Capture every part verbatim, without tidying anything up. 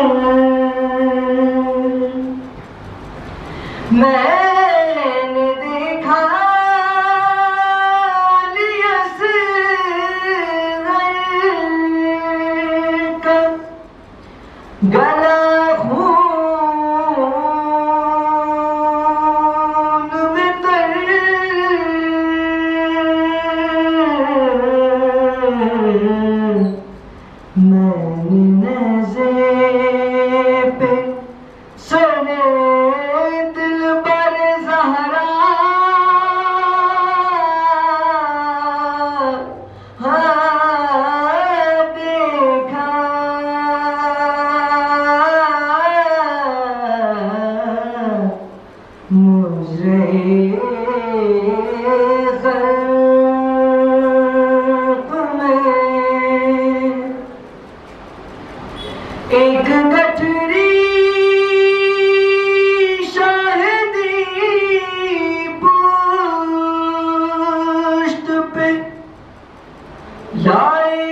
मैंने देखा गला खून में तर मैंने नज़र पे सुने दिल पर ज़हरा मुझे ख़ल्क़ में एक गठरी शाहिदी पुश्त पे लाए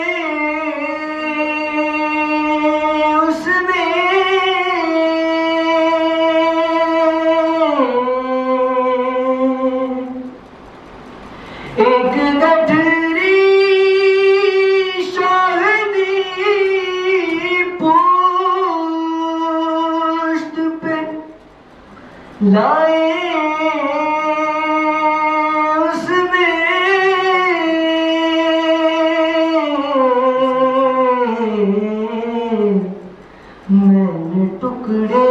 एक गठरी शाहिदी पुश्त पे लाए उसमें मैंने टुकड़े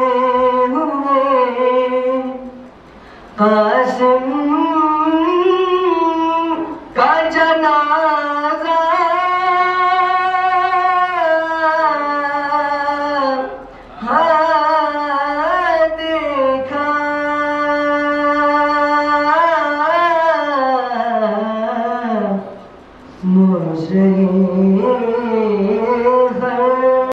हुए कासिम का जनाजा हाँ देखा मुझे